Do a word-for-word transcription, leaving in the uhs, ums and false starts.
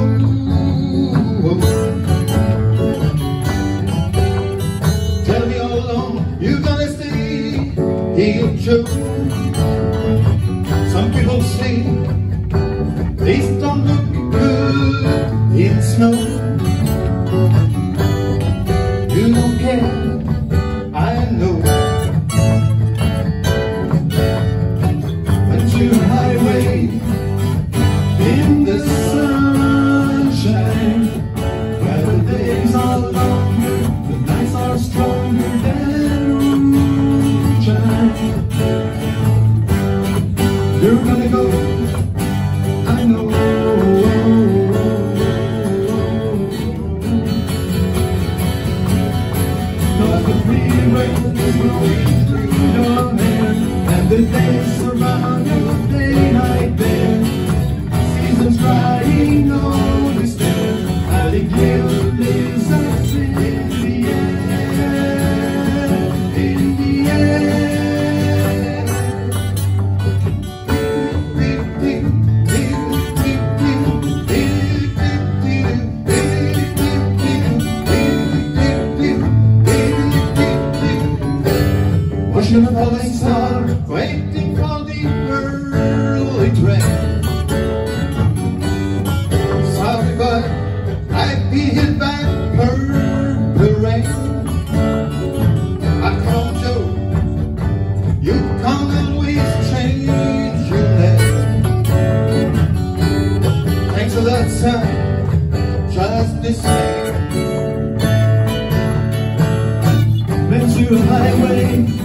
Tell me how long you gonna stay here, Joe. Some people say these don't look good in snow. You don't care, I know. Went to highway in the sunshine, where the days are longer, the nights are stronger than moonshine. You're gonna go, I know. Cause the freeway is blowing through your hair, and the days surround you day night there. Seasons crying no despair, and the guilt is us in the air, in the air. Watching a falling star, waiting for the early train. Sorry, but I'd be hit by purple rain. I called Joe, you can't always change your name. Thanks a lot, son, just the same. Went to a highway